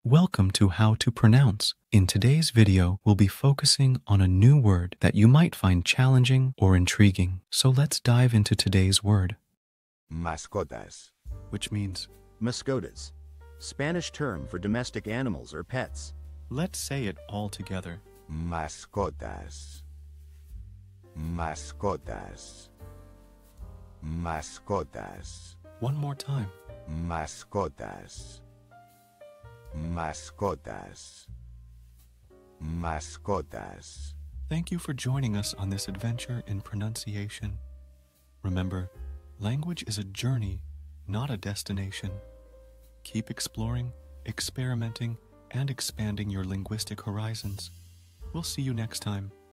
Welcome to How to Pronounce. In today's video, we'll be focusing on a new word that you might find challenging or intriguing. So let's dive into today's word, Mascotas. which means, Mascotas. Spanish term for domestic animals or pets. let's say it all together. Mascotas. Mascotas. Mascotas. One more time. Mascotas. Mascotas. Mascotas. Thank you for joining us on this adventure in pronunciation. Remember, language is a journey, not a destination. Keep exploring, experimenting, and expanding your linguistic horizons. We'll see you next time.